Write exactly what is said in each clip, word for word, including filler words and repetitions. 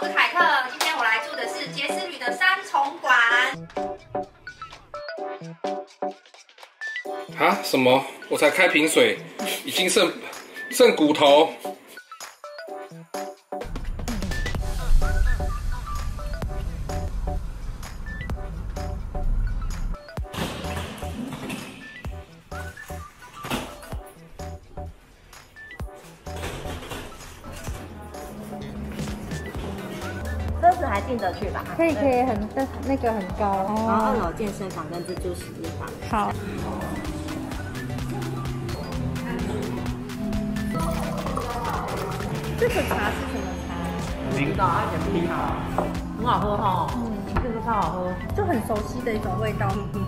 我是凯特，今天我来住的是杰斯旅的三重馆。 啊？什么？我才开瓶水，已经剩剩骨头。 车子还进得去吧？ 可以可以很但那个很高。 然后二楼健身房跟自助洗衣房。 好。这个茶是什么茶？ 不知道，而且冰茶，很好喝哈。嗯，这个超好喝， 就很熟悉的一种味道。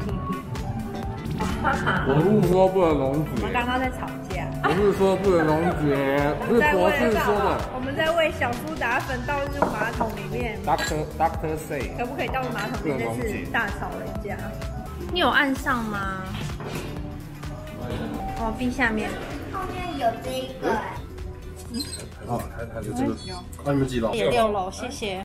我是说不能溶我们刚刚在吵架。 不是说不能溶解，是博士说的。 我们在为小苏打粉倒入马桶里面。 Doctor Doctor say， 可不可以倒入马桶里面？这次大吵了一架。你有按上吗？哦，冰下面。 后面有这一个。 哦，还还有这个，啊，你们几楼？ 六楼，谢谢。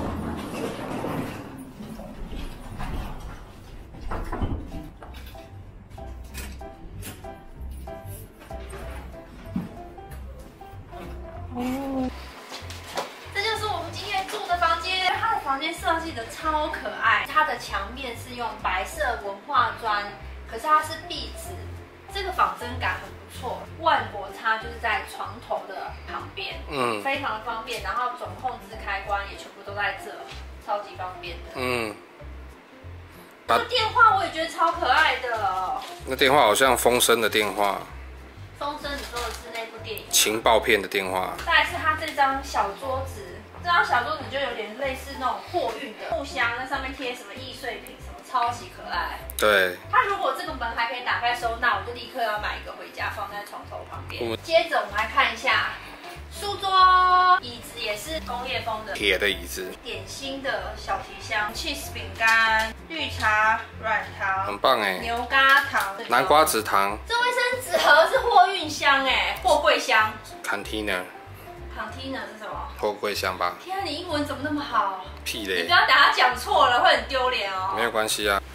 哦，这就是我们今天住的房间。它的房间设计的超可爱，它的墙面是用白色文化砖，可是它是壁纸，这个仿真感很不错。万国差就是在床头的旁边，嗯，非常的方便。然后总控制开关也全部都在这，超级方便的。嗯。这个电话我也觉得超可爱的。 那电话好像风声的电话。 风声，你说的是那部电影？ 情报片的电话。 再来是它这张小桌子，这张小桌子就有点类似那种货运的木箱，那上面贴什么易碎品什么，超级可爱。 对。 它如果这个门还可以打开收纳，我就立刻要买一个回家放在床头旁边。接着我们来看一下书桌、椅子，也是工业风的铁的椅子。 点心的小提箱、cheese 饼干、绿茶、软糖， 很棒哎。 牛轧糖、 南瓜子糖。 这卫生纸盒是货运箱哎，货柜箱。 Container。 Container 是什么？ 货柜箱吧。 天啊，你英文怎么那么好？ 屁嘞！ 你不要等下讲错了，会很丢脸哦。 没有关系啊。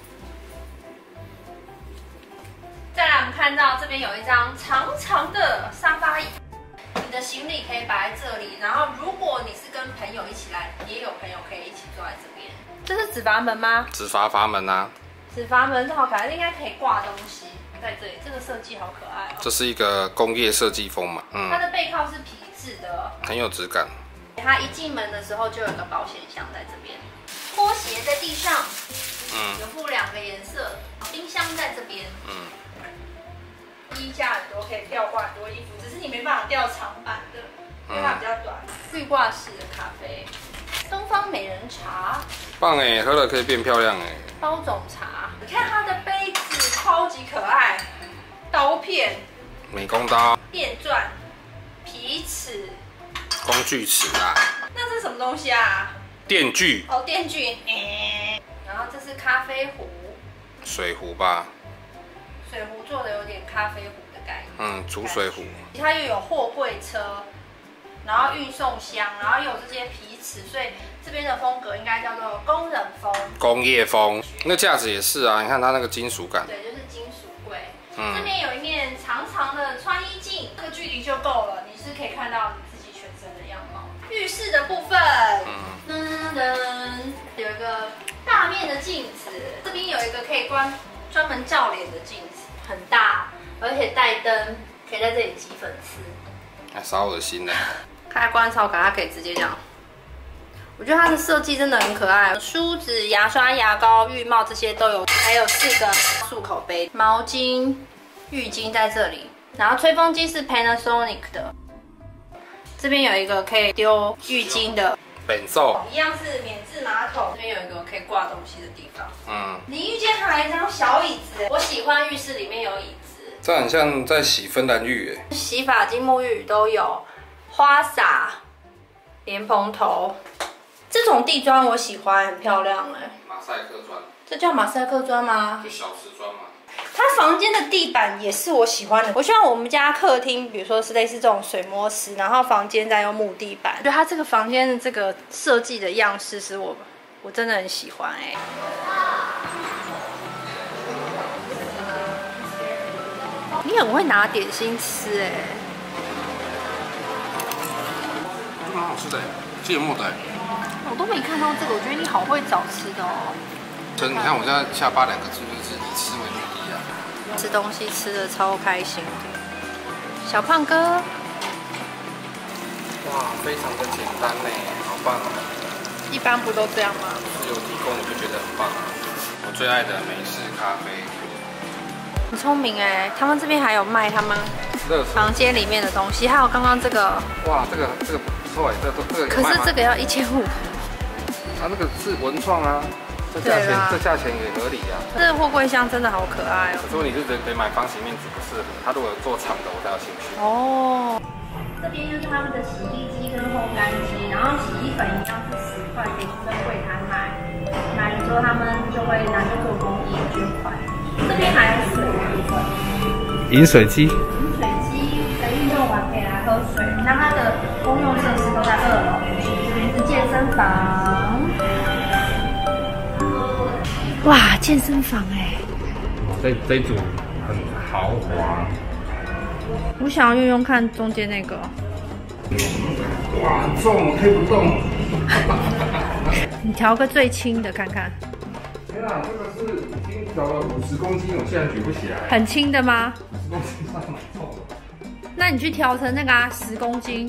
再来，我们看到这边有一张长长的沙发椅，你的行李可以摆在这里。然后，如果你是跟朋友一起来，也有朋友可以一起坐在这边。这是纸阀门吗？ 纸阀阀门啊。 纸阀门这好可爱，应该可以挂东西在这里。这个设计好可爱哦。 这是一个工业设计风嘛， 嗯。它的背靠是皮质的， 很有质感。 它一进门的时候就有个保险箱在这边，拖鞋在地上，嗯，有附两个颜色，冰箱在这边，嗯。衣架很多，可以吊挂很多衣服，只是你没办法吊长版的，因为它比较短。绿挂式的咖啡，东方美人茶， 棒哎，喝了可以变漂亮哎。 包种茶，你看它的杯子超级可爱，刀片， 美工刀， 电钻，皮尺， 工具尺啊。 那这是什么东西啊？ 电锯。 哦，电锯。欸、然后这是咖啡壶， 水壶吧。 水壶做的有点咖啡壶的概念， 嗯，煮水壶。 它又有货柜车，然后运送箱，然后又有这些皮尺，所以这边的风格应该叫做工人风、 工业风。那架子也是啊，你看它那个金属感。 对，就是金属柜。 嗯， 这边有一面长长的穿衣镜，这个距离就够了，你是可以看到你自己全身的样貌。浴室的部分，嗯，噔噔，有一个大面的镜子，这边有一个可以关专门照脸的镜子。很大，而且带灯，可以在这里挤粉刺， 还少恶心呢。 开关超可爱，它可以直接这样。我觉得它的设计真的很可爱，梳子、牙刷、牙膏、浴帽这些都有，还有四个漱口杯、毛巾、浴巾在这里。然后吹风机是 Panasonic 的，这边有一个可以丢浴巾的。 本奏一样是免治马桶，这边有一个可以挂东西的地方。嗯，淋浴间还有一张小椅子，我喜欢浴室里面有椅子。 这很像在洗芬兰浴哎。 洗发精、沐浴都有，花洒、莲蓬头，这种地砖我喜欢，很漂亮哎。 马赛克砖。 这叫马赛克砖吗？ 就小瓷砖嘛。 它房间的地板也是我喜欢的。我希望我们家客厅，比如说是类似这种水磨石，然后房间再用木地板。我觉得它这个房间的这个设计的样式是我我真的很喜欢哎、欸。你很会拿点心吃哎、欸。 蛮好吃的，芥末的。 我都没看到这个，我觉得你好会找吃的哦。 真，你看我现在下巴两个字就是以吃为目的啊。 吃东西吃的超开心的，小胖哥。 哇，非常的简单呢，好棒哦。 一般不都这样吗？ 自由提供我就觉得很棒啊。我最爱的美式咖啡。 很聪明哎，他们这边还有卖他们房间里面的东西，还有刚刚这个。 哇，这个这个不错哎，这个这个。 可是这个要一千五。 它那个是文创啊，这价钱这价钱也合理啊。 这个货柜箱真的好可爱哦。 可是问题是得得买方形面纸不适合，它如果有做长的我才有兴趣。 哦。 这边就是他们的洗衣机跟烘干机，然后洗衣粉一样是十块，可以去跟柜台买，买了之后他们就会拿去做公益捐款。这边还有水的部分， 饮水机。 饮水机的运动完可以来喝水，那它的公用设施都在二楼，这边是健身房。 哇，健身房哎！ 这这一组很豪华。 我想要用用看中间那个。 哇，很重，我推不动。 你调个最轻的看看。 天啊，这个是已经调了五十公斤，我现在举不起来。 很轻的吗？ 十公斤算蛮重的。 那你去调成那个啊，十公斤，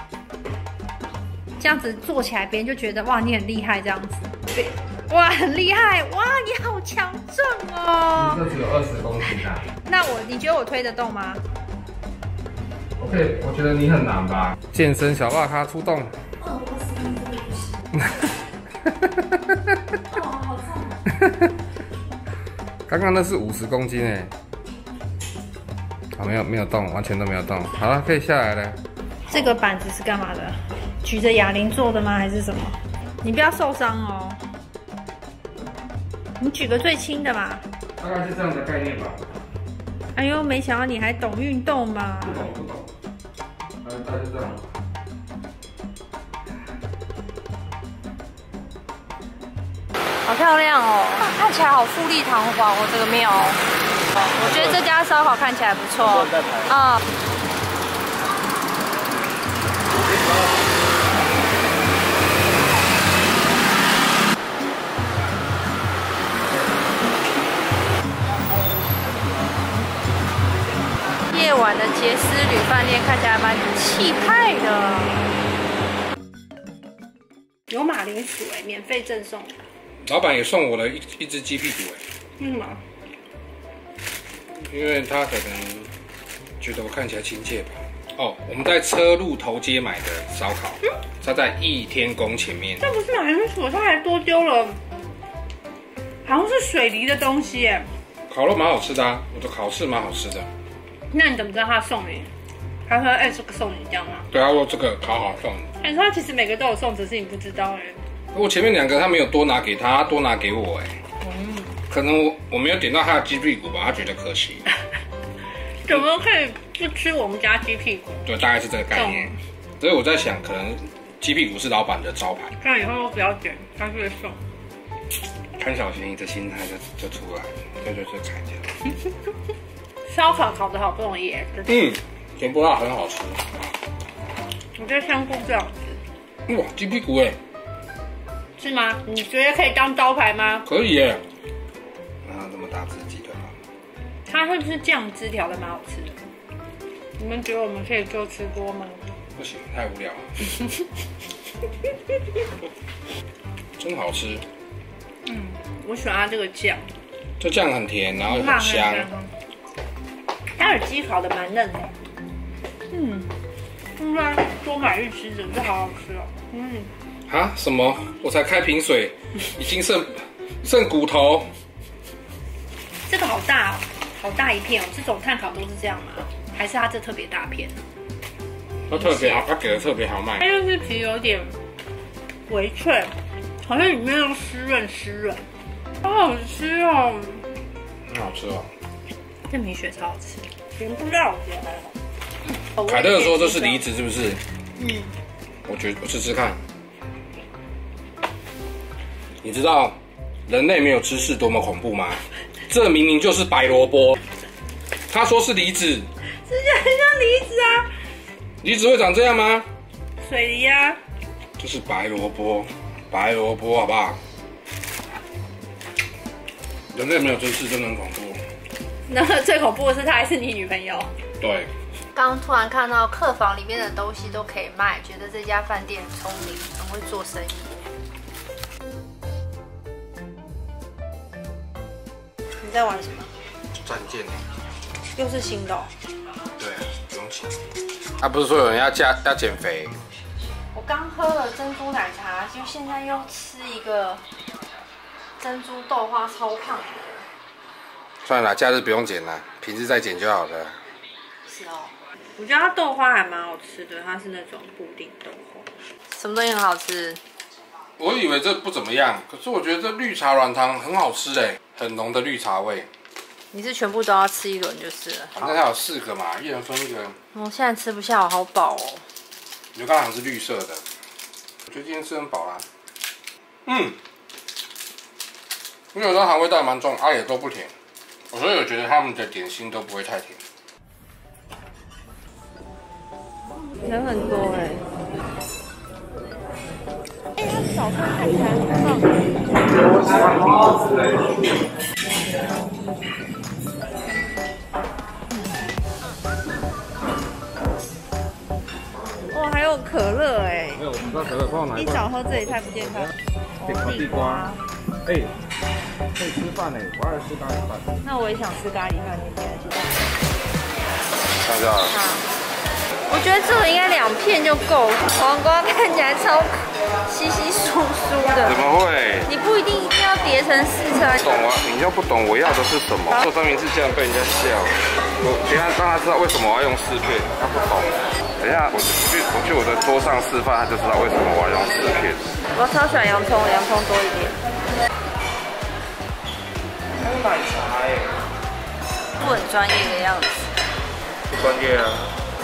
这样子做起来，别人就觉得哇，你很厉害这样子。对，哇，很厉害，哇，你好强壮哦。 这只有二十公斤啊。 那我，你觉得我推得动吗？ OK， 我觉得你很难吧。健身小辣咖出动。 哦，我十公斤不行。哦，好重。 刚刚那是五十公斤哎。好，没有没有动，完全都没有动。好了，可以下来了。 这个板子是干嘛的？举着哑铃做的吗？还是什么？你不要受伤哦。你举个最轻的嘛。 大概是这样的概念吧。 哎呦，没想到你还懂运动嘛。 不懂不懂。大概是这样。 好漂亮哦，看起来好富丽堂皇哦，这个庙。我觉得这家烧烤看起来不错。啊。夜晚的杰斯旅饭店看起来蛮气派的。有马铃薯哎，免费赠送。 老板也送我了一一只鸡屁股哎。 为什么？ 因为他可能觉得我看起来亲切吧。哦，我们在车路头街买的烧烤，嗯、它在益天宫前面。 这不是马铃薯，它还多丢了，好像是水梨的东西耶。 烤肉蛮好吃的啊，我的烤翅蛮好吃的。 那你怎么知道他送你？他说：“哎、欸，这个送你这样吗？” 对啊，我这个烤好送你。 哎、欸，他其实每个都有送，只是你不知道哎。 我前面两个他没有多拿给他，他多拿给我哎。嗯。可能我我没有点到他的鸡屁股吧，他觉得可惜。 怎么可以不吃我们家鸡屁股？ 对，大概是这个概念。所以我在想，可能鸡屁股是老板的招牌。 那以后不要点，他就会送。 贪小便宜的心态就就出来了，就就就砍掉。 烧烤烤得好不容易耶。 嗯，甜不辣很好吃。 我觉得香菇最好吃。 哇，鸡屁股哎。 是吗？你觉得可以当招牌吗？ 可以耶。啊，这么大只鸡腿吗？ 它是不是酱汁调的蛮好吃的？你们觉得我们可以做吃播吗？ 不行，太无聊了。真好吃。 嗯，我喜欢它这个酱。 这酱很甜，然后很香。 它的鸡烤的蛮嫩的。嗯，应该多买一只的，这好好吃哦。嗯。 啊？什么？我才开瓶水，已经剩剩骨头。 这个好大哦，好大一片哦。这种炭烤都是这样吗？还是它这特别大片？ 它特别好，它给的特别好卖。 它就是皮有点微脆，好像里面又湿润湿润，好好吃哦。 很好吃哦。 这米雪超好吃，甜不辣我觉得还好。 凯特说这是梨子是不是？ 嗯， 我觉得我试试看。你知道人类没有知识多么恐怖吗？这明明就是白萝卜。他说是梨子， 吃起来很像梨子啊。 梨子会长这样吗？ 水梨啊。 这是白萝卜，白萝卜好不好？人类没有知识真的很恐怖。 那最恐怖的是他还是你女朋友。 对。 刚突然看到客房里面的东西都可以卖，觉得这家饭店很聪明，很会做生意。 你在玩什么？ 战舰。 又是新的、哦。 对，不用钱。啊，不是说有人要加要减肥？ 我刚喝了珍珠奶茶，就现在又吃一个珍珠豆花，超胖的。 算了，假日不用减了，平日再减就好了。 是哦。 我觉得它豆花还蛮好吃的，它是那种布丁豆花。 什么东西很好吃？ 我以为这不怎么样，可是我觉得这绿茶软糖很好吃哎，很浓的绿茶味。 你是全部都要吃一轮就是了。 反正它有四个嘛，一人分一个。 我现在吃不下，我好饱哦。 牛轧糖是绿色的，我觉得今天吃很饱啦。嗯，因为有时候糖味道蛮重，啊也都不甜，所以我觉得他们的点心都不会太甜。 人很多哎、欸。哎、欸，它早餐看起来很棒。哇，还有可乐哎、欸！ 没有，我们知道可乐放哪一早喝这里太不健康。 地瓜，地瓜。哎、欸，可以吃饭哎，我爱吃咖喱饭。 那我也想吃咖喱饭，你现在去。 看一下。 好。我觉得这个应该两片就够，黄瓜看起来超稀稀疏疏的。 怎么会？ 你不一定一定要叠成四层。 懂啊，你又不懂我要的是什么。做三明治竟然被人家笑，我等一下让他知道为什么我要用四片，他不懂。等一下我去我去我的桌上示范，他就知道为什么我要用四片。 我超喜欢洋葱，洋葱多一点。 还有奶茶哎， 不很专业的样子。 不专业啊。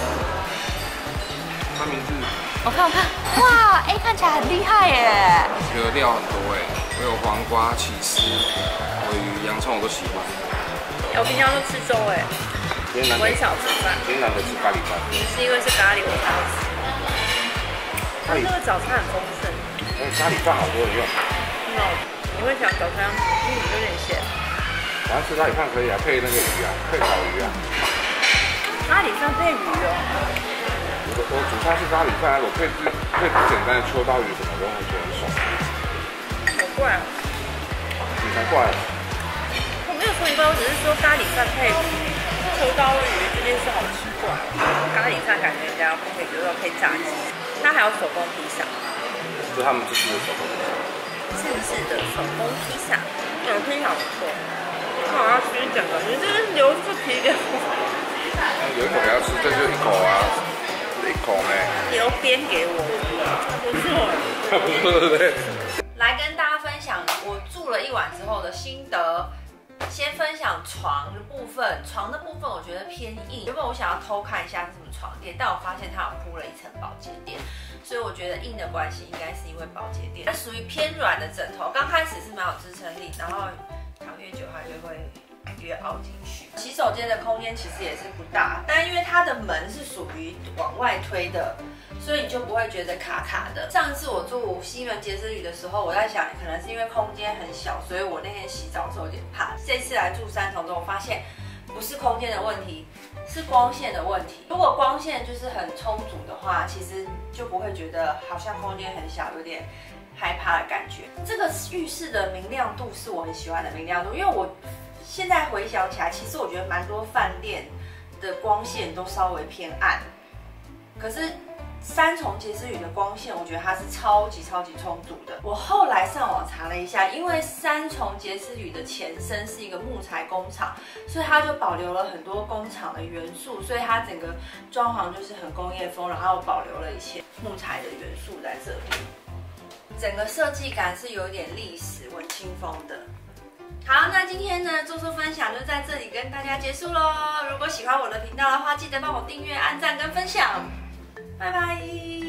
三明治， 我看我看，哇，哎、欸，看起来很厉害耶！ 这个料很多哎，我有黄瓜、起司、尾鱼、洋葱我都喜欢。 我平常都吃粥哎，我很少吃饭。 今天难得吃咖喱饭。 是因为是咖喱我才要吃。它那个早餐很丰盛。 哎，咖喱饭好多人用。 那你会想早餐嗯有点咸。 晚上吃咖喱饭可以啊，配那个鱼啊，配烤鱼啊。 咖喱饭配鱼哦。 我我煮菜是咖喱饭，我配最配最简单的秋刀鱼什么的，我觉得很爽。 好怪哦！ 你才怪了。 我没有说一怪，我只是说咖喱饭配秋刀鱼这件事好奇怪。咖喱饭感觉人家不可以，比如说可以炸鸡，它还有手工披萨。 是他们自制的手工披萨。 自制的手工披萨，嗯，披萨不错。那我要吃一整个，你这是留着皮给我。 有一口给他吃，这就一口啊。一口呢， 留边给我，不错， 不错，对不对？ 来跟大家分享我住了一晚之后的心得。先分享床的部分，床的部分我觉得偏硬。原本我想要偷看一下是什么床垫，但我发现它有铺了一层保洁垫，所以我觉得硬的关系应该是因为保洁垫。它属于偏软的枕头，刚开始是蛮有支撑力，然后躺越久它就会越凹进去。洗手间的空间其实也是不大，但因为它的门是属于往外推的，所以你就不会觉得卡卡的。上次我住西门杰斯旅的时候，我在想，可能是因为空间很小，所以我那天洗澡的时候有点怕。这次来住三重之后，我发现不是空间的问题，是光线的问题。如果光线就是很充足的话，其实就不会觉得好像空间很小，有点害怕的感觉。这个浴室的明亮度是我很喜欢的明亮度，因为我现在回想起来，其实我觉得蛮多饭店的光线都稍微偏暗，可是三重杰斯旅的光线，我觉得它是超级超级充足的。我后来上网查了一下，因为三重杰斯旅的前身是一个木材工厂，所以它就保留了很多工厂的元素，所以它整个装潢就是很工业风，然后保留了一些木材的元素在这里。整个设计感是有点历史文青风的。 好，那今天呢，做出分享就在这里跟大家结束喽。如果喜欢我的频道的话，记得帮我订阅、按赞跟分享。拜拜。